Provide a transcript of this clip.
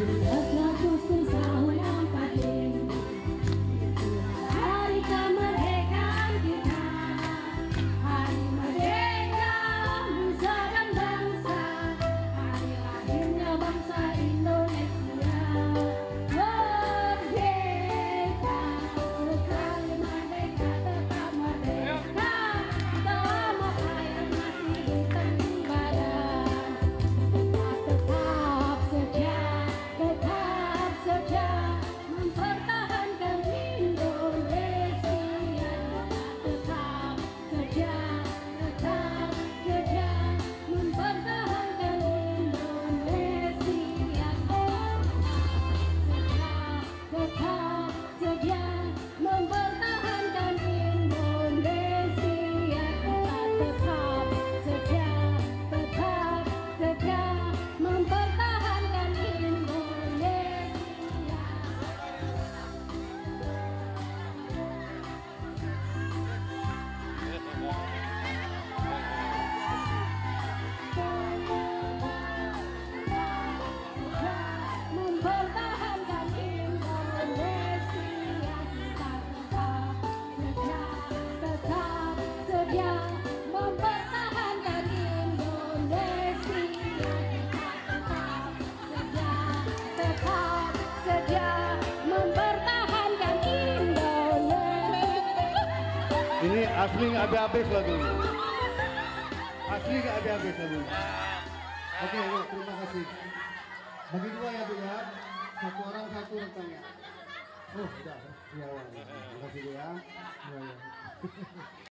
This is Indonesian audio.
Agustus tahun 45, hari kemerdekaan kita, hari merdeka nusa dan bangsa, hari lahirnya bangsa Indonesia. Merdeka, sekali merdeka tetap merdeka, selama air masih di tenggang badan. Tetap saja mempertahankan Indonesia. Tetap saja mempertahankan Indonesia. Tetap saja mempertahankan Indonesia. Tetap saja mempertahankan Indonesia. Mempertahankan Indonesia. Tetap saja mempertahankan Indonesia. Tetap saja mempertahankan Indonesia. Ini asli nggak habis lagunya. Asli nggak habis lagunya. Oke, terima kasih. Bagi dua ya, Bu ya. Satu orang satu rentangnya. Oh, sudah. Iya, terima kasih Bu ya. Iya, iya.